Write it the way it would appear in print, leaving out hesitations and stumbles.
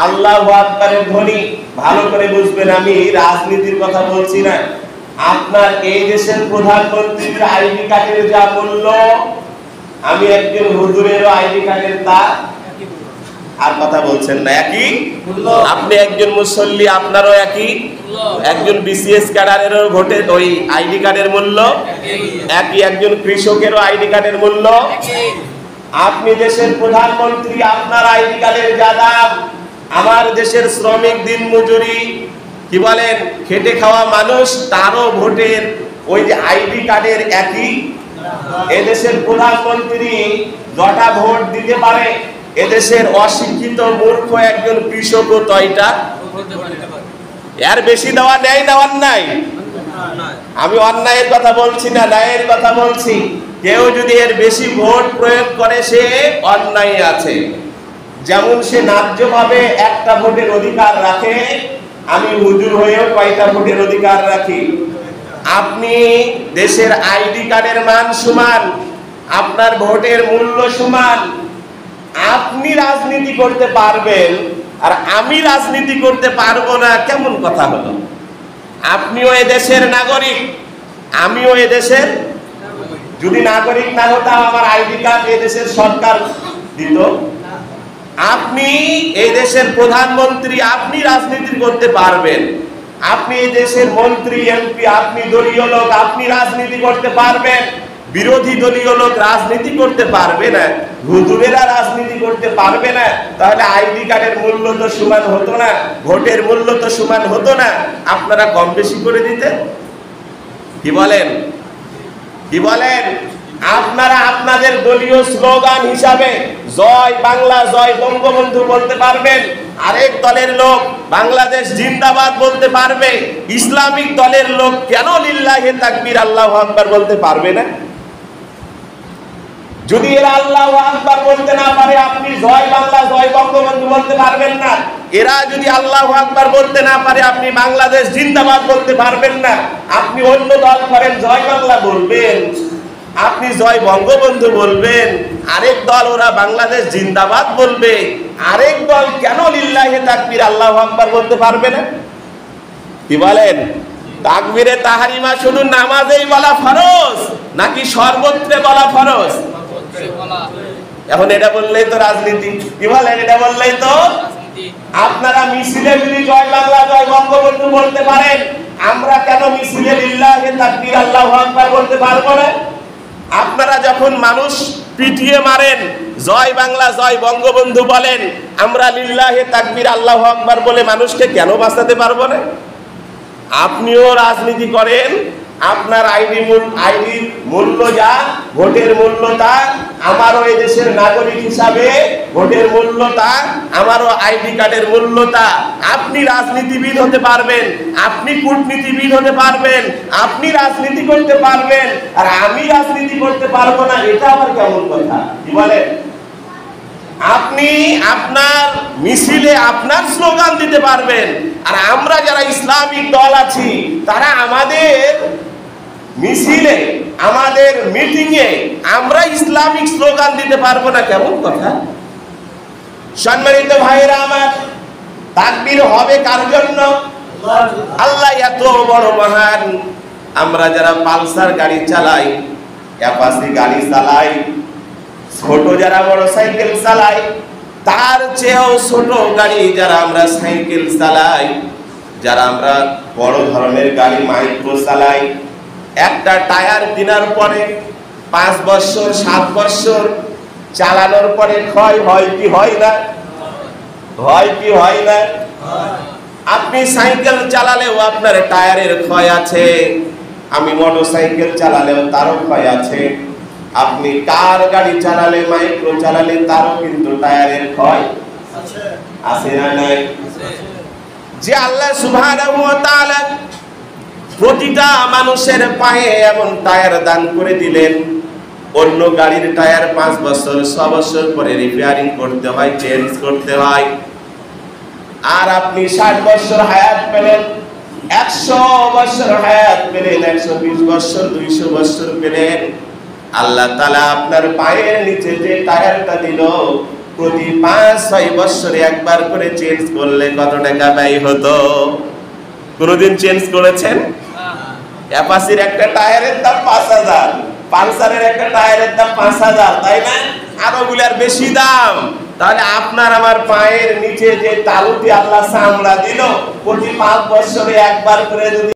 আল্লাহু আকবারের ধ্বনি। ভালো করে বুঝবেন, আমি রাজনীতির কথা বলছি না। আপনার এই দেশের প্রধানমন্ত্রীর আইডি কার্ডের যা মূল্য, আমি একজন হুজুরেরও আইডি কার্ডের তা আর কথা বলছেন না একই। আপনি একজন মুসল্লি, আপনারও একই। একজন বিসিএস ক্যাডারেরও ভোটের ওই আইডি কার্ডের মূল্য একই। একজন কৃষকেরও আইডি কার্ডের মূল্য। আপনি দেশের প্রধানমন্ত্রী, আপনার আইডি কার্ডের যা দাম, আমার দেশের শ্রমিক দিনমজুরি কি বলেন খেটে খাওয়া মানুষ, তারও ভোটের ওই যে আইডি কার্ডের একই। এদেশের প্রধানমন্ত্রী যটা ভোট দিতে পারে, এদেশের অশিক্ষিত মূর্খ একজন কৃষকও তয়টা। এর বেশি দেওয়া নেয় না অন্যায়? আমি অন্যায়ের কথা বলছি না, ন্যায়ের কথা বলছি। কেউ যদি এর বেশি ভোট প্রয়োগ করে, সে অন্যায় আছে। যেমন সে ন্যায্যভাবে একটা ভোটের অধিকার রাখে, আমি হুজুর হয়েও কয়টা ভোটের অধিকার রাখি। আপনি দেশের আইডি কার্ডের মান সমান, আপনার ভোটের মূল্য সমান। আপনি রাজনীতি করতে পারবেন আর আমি রাজনীতি করতে পারবো না, কেমন কথা হলো? আপনিও এদেশের নাগরিক, আমিও এদেশের। যদি নাগরিক না হতাম, আমার আইডি কার্ড এদেশের সরকার দিত। আপনি এই দেশের প্রধানমন্ত্রী, আপনি রাজনীতি করতে পারবেন। আপনি এই দেশের মন্ত্রী, এমপি, আপনি দলীয় লোক, আপনি রাজনীতি করতে পারবেন। বিরোধী দলীয় লোক রাজনীতি করতে পারবে না, হুজুরেরা রাজনীতি করতে পারবে না। তাহলে আইডি কার্ডের মূল্য তো সমান হতো না, ভোটের মূল্য তো সমান হতো না। আপনারা কম বেশি করে দিতেন। কি বলেন? কি বলেন? আপনারা আপনাদের দলীয় স্লোগান হিসাবে জয় বাংলা, জয় বঙ্গবন্ধু বলতে পারবেন। আরেক দলের লোক বাংলাদেশ জিন্দাবাদ বলতে পারবে। ইসলামিক দলের লোক কেন লিল্লাহি তাকবীর আল্লাহু আকবার বলতে পারবে না? যদি এরা আল্লাহু আকবার বলতে না পারে, আপনি জয় বাংলা, জয় বঙ্গবন্ধু বলতে পারবেন না। এরা যদি আল্লাহু আকবার বলতে না পারে, আপনি বাংলাদেশ জিন্দাবাদ বলতে পারবেন না। আপনি অন্য দল করেন, জয় বাংলা বলবেন, আপনি জয় বঙ্গবন্ধু বলবেন। আরেক দল ওরা বাংলাদেশ জিন্দাবাদ বলবে। আরেক দল কেন লিল্লাহি তাকবীর আল্লাহু আকবার বলতে পারবে না? কি বলেন? তাকবীরে তাহরিমা শুধু নামাজেই বলা ফরজ নাকি সর্বত্রে বলা ফরজ? এখন এটা বললেই তো রাজনীতি। কি বলেন? এটা বললেই তো। আপনারা মিছিলে যদি জয় বাংলা, জয় বঙ্গবন্ধু বলতে পারেন, আমরা কেন মিছিলে লিল্লাহি তাকবীর আল্লাহু আকবার বলতে পারবো না? আপনারা যখন মানুষ পিটিয়ে মারেন, জয় বাংলা, জয় বঙ্গবন্ধু বলেন, আমরা লিল্লাহি তাকবীর আল্লাহু আকবার বলে মানুষকে কেন বাঁচাতে পারবো না? আপনিও রাজনীতি করেন, আপনার আইডির মূল্য যা, ভোটের মূল্য তা। আমারও এই দেশের নাগরিক হিসাবে ভোটের মূল্য তা, আমারও আইডি কার্ডের মূল্য তা। আপনি রাজনীতিবিদ হতে পারবেন, আপনি কূটনীতিবিদ হতে পারবেন, আপনি রাজনীতি করতে পারবেন, আর আমি রাজনীতি করতে পারবো না, এটা আবার কেমন কথা? কি বলেন? আপনি আপনার মিছিলে আপনার স্লোগান দিতে পারবেন, আর আমরা যারা ইসলামিক দল আছি, তারা আমাদের মিছিলে, আমাদের মিটিংয়ে আমরা ইসলামিক স্লোগান দিতে পারবো না, কেমন কথা? সম্মানিত ভাইরা আমার, তাকবীর হবে কার জন্য? আল্লাহ এত বড় মহান। আমরা যারা পালসার গাড়ি চালাই, অ্যাপাচি গাড়ি চালাই, ছোট যারা বড় সাইকেল চালাই, তার চেয়েও ছোট গাড়ি যারা আমরা সাইকেল চালাই, যারা আমরা বড় ধরনের গাড়ি মাইক্রো চালাই, একটা টায়ার কেনার পরে 5 বছর 7 বছর চালানোর পরে ক্ষয় হয় কি হয় না? হয় কি হয় না? আপনি সাইকেল চালালেও আপনার টায়ারের ক্ষয় আছে, আমি মোটরসাইকেল চালালেও তারও ক্ষয় আছে। আপনি কার গাড়ি চালালে, মাইক্রো চালালে, তারও কিন্তু টায়ারের ক্ষয় আছে না নাই? যে আল্লাহ সুবহানাহু ওয়া তাআলা প্রতিটা মানুষের পায়ে এমন টায়ার দান করে দিলেন, অন্য গাড়ির টায়ার 5 বছর 6 বছর পরে রিপেয়ারিং করতে হয়, চেঞ্জ করতে হয়। আর আপনি 60 বছর হায়াত পেলেন, 100 বছর হায়াত পেলেন, 120 বছর 200 বছর পেলেন। আল্লাহ তাআলা আপনার পায়ের নিচে যে টায়ারটা দিল, প্রতি 5-6 বছরে একবার করে চেঞ্জ করলে কত টাকা ব্যয় হতো? কোনদিন চেঞ্জ করেছেন? অ্যাপাচির একটা টায়ারের দাম 5000, পালসারের একটা টায়ারের দাম 5000, তাই না? আরো গুলার বেশি দাম। তাহলে আপনার আমার পায়ের নিচে যে তালুটি আল্লাহ চামড়া দিল, প্রতি 5 বছরে একবার করে যদি